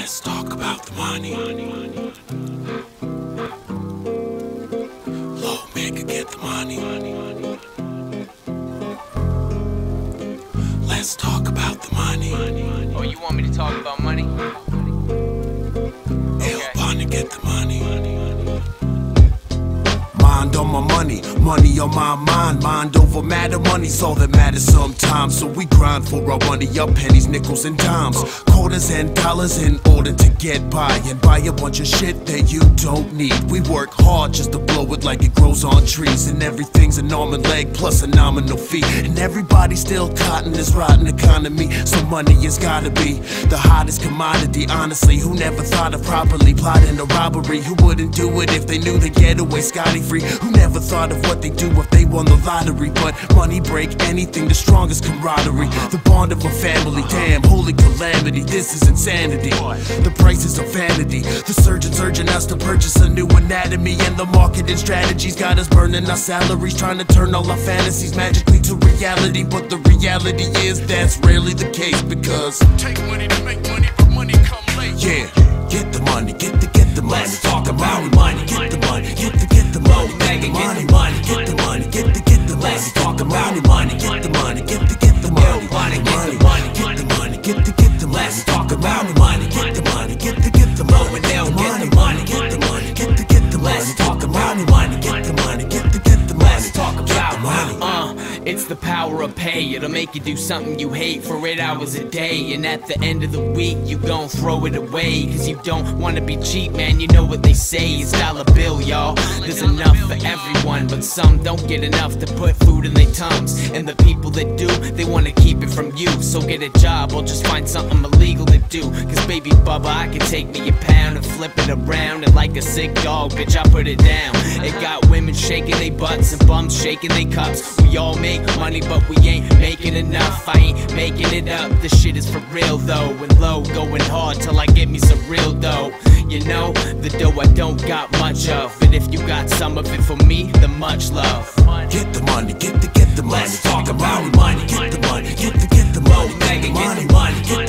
Let's talk about the money. Low man can get the money. Let's talk about the money. Oh, you want me to talk about money? Ill Bunny get the money. Mind on my money, money on my mind. Mind over matter, money's all that matters sometimes. So we grind for our money, our pennies, nickels and dimes, quarters and dollars in order to get by and buy a bunch of shit that you don't need. We work hard just to blow it like it grows on trees, and everything's an arm and leg plus a nominal fee. And everybody's still caught in this rotten economy, so money has gotta be the hottest commodity. Honestly, who never thought of properly plotting a robbery? Who wouldn't do it if they knew they'd get away scotty-free? Who never thought of what they'd do if they won the lottery? But money break anything, the strongest camaraderie, the bond of a family. Damn, holy calamity, this is insanity. The prices of vanity, the surgeons urging us to purchase a new anatomy, and the marketing strategies got us burning our salaries, trying to turn all our fantasies magically to reality. But the reality is that's rarely the case, because take money to make money, but money come late. Yeah, get the money, get the money. Let's talk about money. Get the money, get the money. Bag and Money, get the money. get the money, get the money. Let's talk about money, get the money, get the money. Money, get the Money, money. get the money, get the money. Let's talk about money, get the money, get the money. Over there, get the Money, money. get the money, get the money. Let's talk about money, get the money, get the money. Let's talk about money. It's the power of pay. It'll make you do something you hate for 8 hours a day, and at the end of the week you gon' throw it away, cause you don't wanna be cheap, man. You know what they say, it's dollar bill, y'all. There's enough for everyone, but some don't get enough to put food in their tongues, and the people that do, they wanna keep it from you. So get a job or just find something illegal to do, cause baby bubba, I can take me a pound and flip it around, and like a sick dog, bitch, I put it down. It got women shaking their butts and bums shaking their cups. We all make money, but we ain't making enough. I ain't making it up, this shit is for real though. And low, going hard till I get me some real dough. You know, the dough I don't got much of, but if you got some of it for me, then much love. Get the money, get the money. Let's talk about money, get the money, get the money. Bag and get the money, money.